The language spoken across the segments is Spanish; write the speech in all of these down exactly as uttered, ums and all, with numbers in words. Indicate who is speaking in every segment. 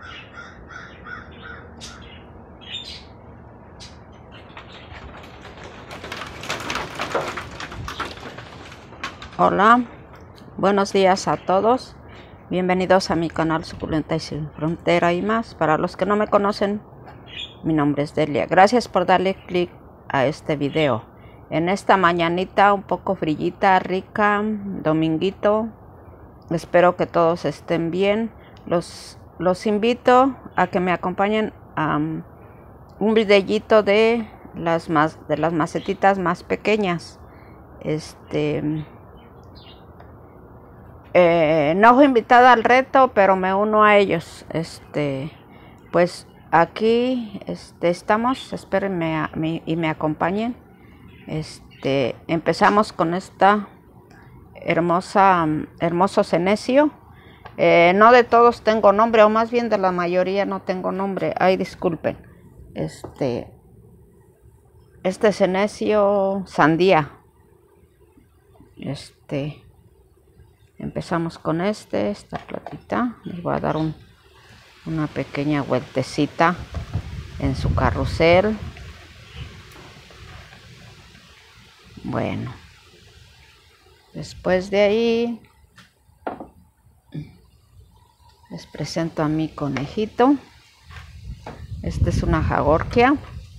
Speaker 1: Hola, buenos días a todos. Bienvenidos a mi canal Suculenta y Sin Frontera y más. Para los que no me conocen, mi nombre es Delia. Gracias por darle clic a este video. En esta mañanita un poco frillita, rica, dominguito. Espero que todos estén bien. Los, los invito a que me acompañen a um, un videíto de las, más, de las macetitas más pequeñas. Este... Eh, no fui invitada al reto, pero me uno a ellos. Este, pues aquí este, estamos. Espérenme a mí y me acompañen. Este, empezamos con esta hermosa, hermoso cenecio. Eh, no de todos tengo nombre, o más bien de la mayoría no tengo nombre. Ay, disculpen. Este, este cenecio sandía. Este. Empezamos con este, esta platita. Les voy a dar un, una pequeña vueltecita en su carrusel. Bueno, después de ahí les presento a mi conejito. Este es una jagorquia.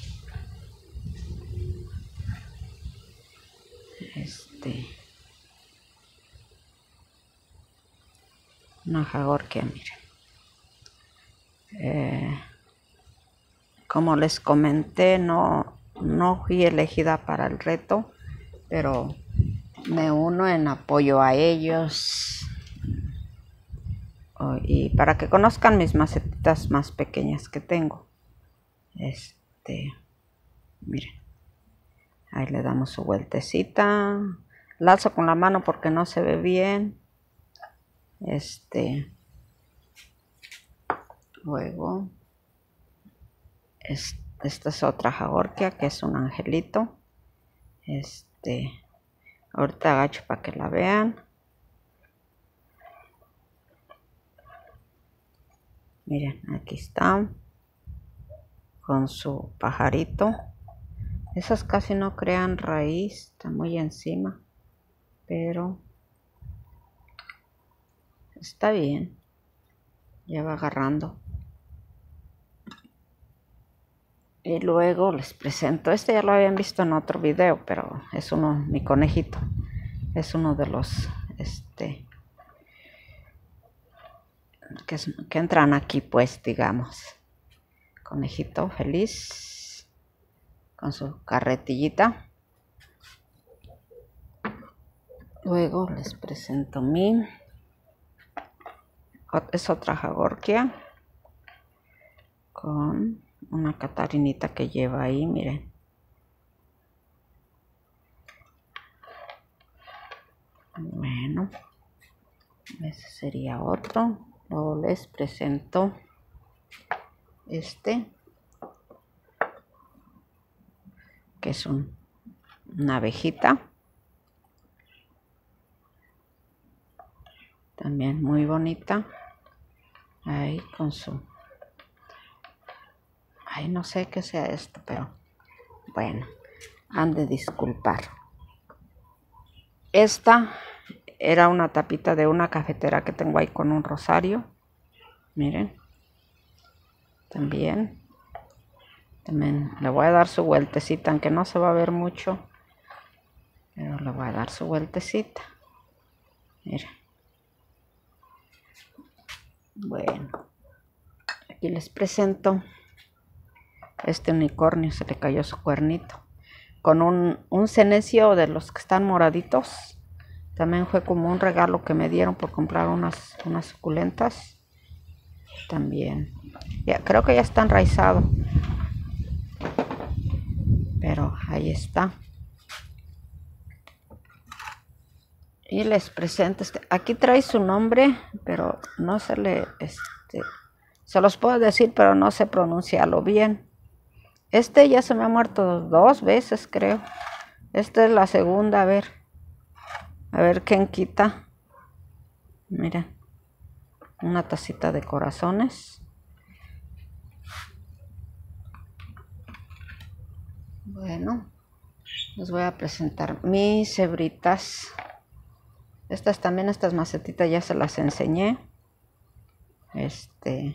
Speaker 1: Este... Una jagorquia, miren. Eh, como les comenté, no, no fui elegida para el reto, pero me uno en apoyo a ellos. Oh, y para que conozcan mis macetitas más pequeñas que tengo. Este, miren. Ahí le damos su vueltecita. La alzo con la mano porque no se ve bien. Este, luego, es, esta es otra jagorquia que es un angelito. Este, ahorita agacho para que la vean. Miren, aquí está, con su pajarito. Esas casi no crean raíz, está muy encima, pero está bien, ya va agarrando. Y luego les presento, este ya lo habían visto en otro video, pero es uno, mi conejito, es uno de los este que, es, que entran aquí, pues, digamos. Conejito feliz con su carretillita. Luego les presento mi, es otra jagorquia con una catarinita que lleva ahí, miren. Bueno, ese sería otro. Luego les presento este, que es un, una abejita. También muy bonita. Ahí con su... Ay, no sé qué sea esto, pero bueno, han de disculpar. Esta era una tapita de una cafetera que tengo ahí con un rosario. Miren. También. También le voy a dar su vueltecita, aunque no se va a ver mucho. Pero le voy a dar su vueltecita. Miren. Bueno. Aquí les presento. Este unicornio, se le cayó su cuernito. Con un, un cenecio de los que están moraditos. También fue como un regalo que me dieron por comprar unas, unas suculentas. También. Ya, creo que ya está enraizado. Pero ahí está. Y les presento este. Aquí trae su nombre, pero no se le... Este, se los puedo decir, pero no sé pronunciarlo bien. Este ya se me ha muerto dos veces, creo. Esta es la segunda, a ver. A ver quién quita. Miren. Una tacita de corazones. Bueno, les voy a presentar mis cebritas. Estas también, estas macetitas ya se las enseñé. Este...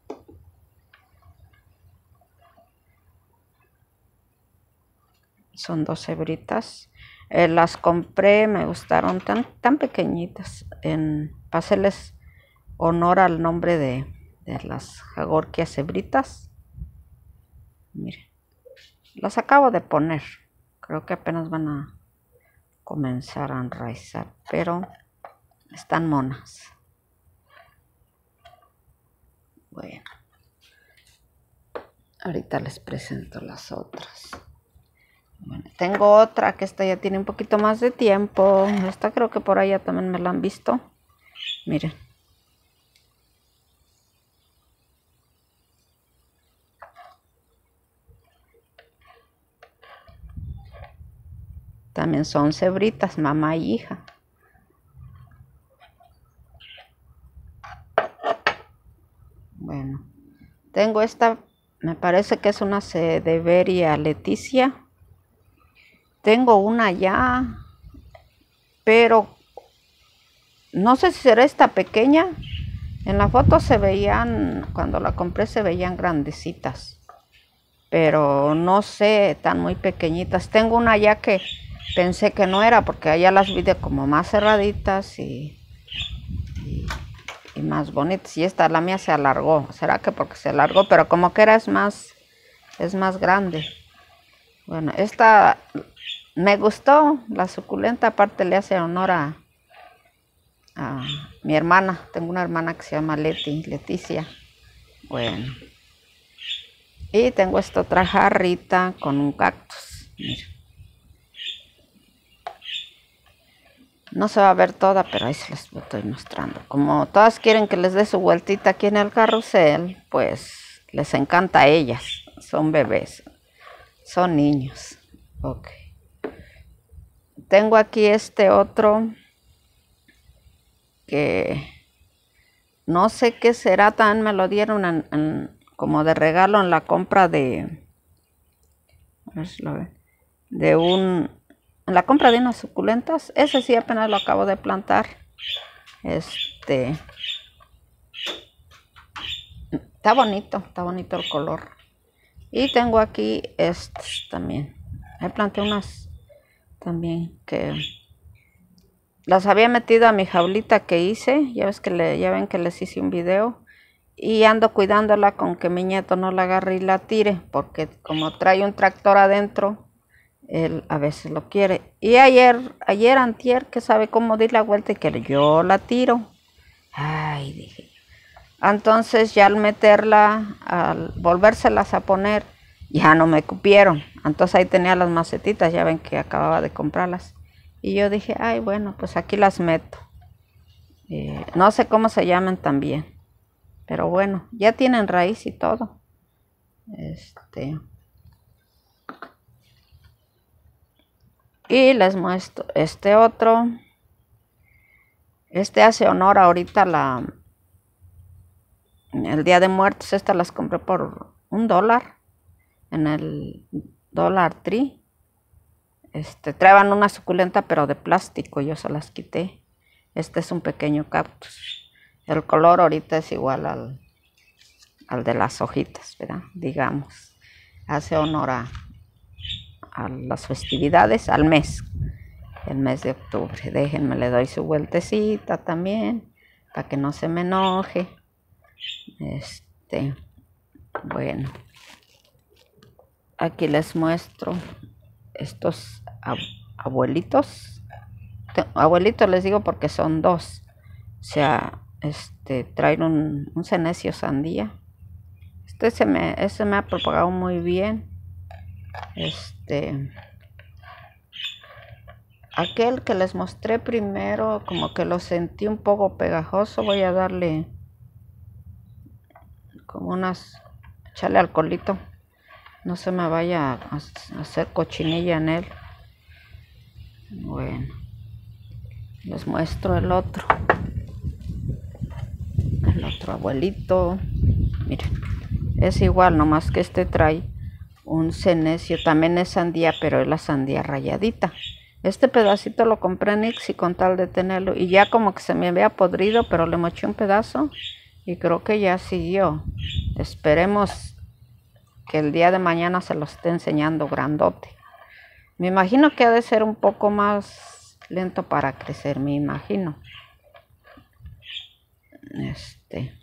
Speaker 1: Son dos cebritas. Eh, las compré, me gustaron tan, tan pequeñitas. En, para hacerles honor al nombre de, de las Jagorquia cebritas. Miren, las acabo de poner. Creo que apenas van a comenzar a enraizar, pero están monas. Bueno, ahorita les presento las otras. Bueno, tengo otra que esta ya tiene un poquito más de tiempo. Esta creo que por allá también me la han visto. Miren. También son cebritas, mamá y hija. Bueno, tengo esta, me parece que es una Sedeveria Leticia. Tengo una ya, pero no sé si será esta pequeña. En la foto se veían, cuando la compré se veían grandecitas, pero no sé, están muy pequeñitas. Tengo una ya que pensé que no era, porque allá las vi de como más cerraditas y, y, y más bonitas. Y esta, la mía se alargó. ¿Será que porque se alargó? Pero como que era es más, es más grande. Bueno, esta me gustó, la suculenta. Aparte le hace honor a, a mi hermana. Tengo una hermana que se llama Leti, Leticia. Bueno. Y tengo esta otra jarrita con un cactus. Mira. No se va a ver toda, pero ahí se las estoy mostrando. Como todas quieren que les dé su vueltita aquí en el carrusel, pues les encanta a ellas. Son bebés, son niños. Ok. Tengo aquí este otro que no sé qué será, también me lo dieron en, en, como de regalo en la compra de, a ver si lo ven, de un... En la compra de unas suculentas. Ese sí apenas lo acabo de plantar. Este. Está bonito. Está bonito el color. Y tengo aquí estos también. Ahí planté unas también que las había metido a mi jaulita que hice. Ya ves que le, ya ven que les hice un video. Y ando cuidándola con que mi nieto no la agarre y la tire. Porque como trae un tractor adentro, él a veces lo quiere. Y ayer, ayer antier, que sabe cómo di la vuelta y que yo la tiro. Ay, dije. Entonces ya al meterla, al volvérselas a poner, ya no me cupieron. Entonces ahí tenía las macetitas, ya ven que acababa de comprarlas. Y yo dije, ay, bueno, pues aquí las meto. Eh, no sé cómo se llaman también. Pero bueno, ya tienen raíz y todo. Este... Y les muestro este otro. Este hace honor ahorita a la... El Día de Muertos. Estas las compré por un dólar. En el Dollar Tree. Este, traían una suculenta pero de plástico. Yo se las quité. Este es un pequeño cactus. El color ahorita es igual al, al de las hojitas, ¿verdad? Digamos. Hace honor a... a las festividades, al mes, el mes de octubre. Déjenme, le doy su vueltecita también, para que no se me enoje. Este, bueno, aquí les muestro estos ab abuelitos. Abuelitos les digo porque son dos. O sea, este, traen un, un senecio sandía. Este se me, ese me ha propagado muy bien. Este, aquel que les mostré primero, como que lo sentí un poco pegajoso. Voy a darle como unas, echarle alcoholito, no se me vaya a hacer cochinilla en él. Bueno, les muestro el otro, el otro abuelito. Miren, es igual, nomás que este trae un cenecio, también es sandía, pero es la sandía rayadita. Este pedacito lo compré en Ixi con tal de tenerlo, y ya como que se me había podrido, pero le moché un pedazo y creo que ya siguió. Esperemos que el día de mañana se lo esté enseñando grandote. Me imagino que ha de ser un poco más lento para crecer, me imagino. Este.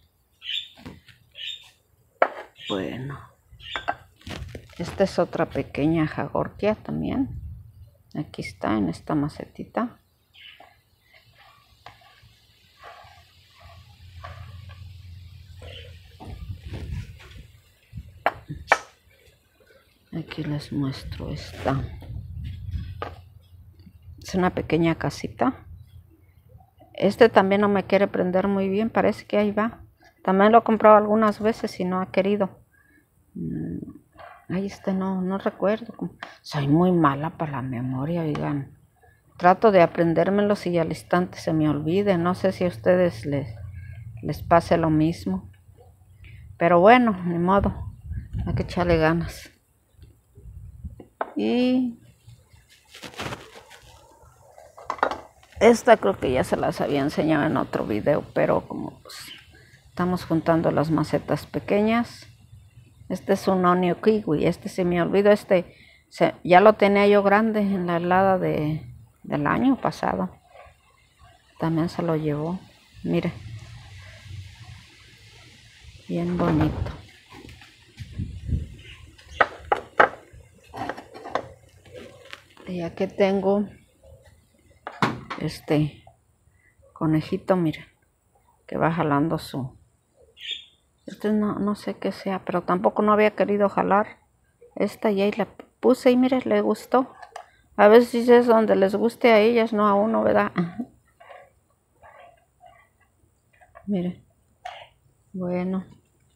Speaker 1: Bueno. Esta es otra pequeña jagorquia también. Aquí está en esta macetita. Aquí les muestro esta. Es una pequeña casita. Este también no me quiere prender muy bien. Parece que ahí va. También lo he comprado algunas veces y no ha querido. Ahí este no, no recuerdo. Soy muy mala para la memoria, oigan. Trato de aprendérmelos y al instante se me olvide. No sé si a ustedes les, les pase lo mismo. Pero bueno, ni modo. Hay que echarle ganas. Y esta creo que ya se las había enseñado en otro video, pero como pues, estamos juntando las macetas pequeñas. Este es un onio kiwi, este se me olvidó, este se, ya lo tenía yo grande en la helada de, del año pasado. También se lo llevó, mire, bien bonito. Y aquí tengo este conejito, miren, que va jalando su... Este no, no sé qué sea, pero tampoco no había querido jalar esta y ahí la puse y mire, le gustó. A veces es donde les guste a ellas, no a uno, ¿verdad? Mire, bueno.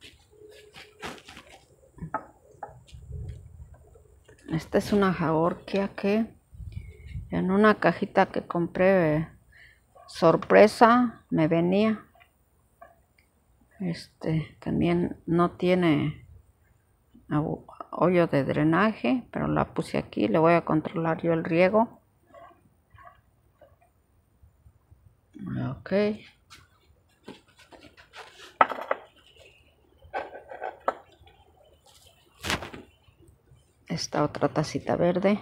Speaker 1: Esta es una jagorquia que en una cajita que compré sorpresa me venía. Este también no tiene hoyo de drenaje, pero la puse aquí. Le voy a controlar yo el riego. Ok. Esta otra tacita verde.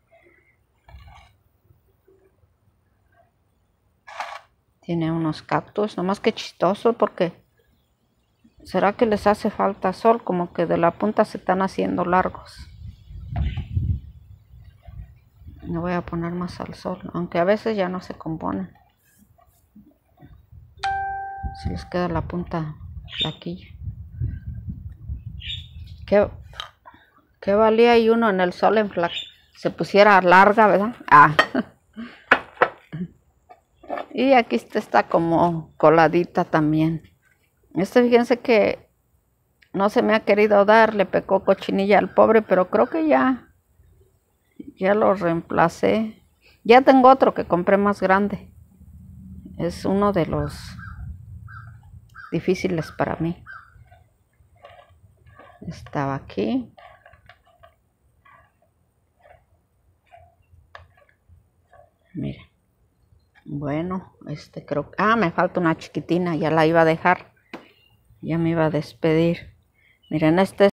Speaker 1: Tiene unos cactus, nomás que chistoso porque será que les hace falta sol, como que de la punta se están haciendo largos. Le voy a poner más al sol, aunque a veces ya no se componen. Se les queda la punta flaquilla. ¿Qué, qué valía y uno en el sol en fla se pusiera larga, ¿verdad? Ah. Y aquí está, está como coladita también. Este, fíjense que no se me ha querido dar, le pecó cochinilla al pobre, pero creo que ya, ya lo reemplacé. Ya tengo otro que compré más grande. Es uno de los difíciles para mí. Estaba aquí. Miren. Bueno, este creo que... Ah, me falta una chiquitina, ya la iba a dejar. Ya me iba a despedir. Miren, este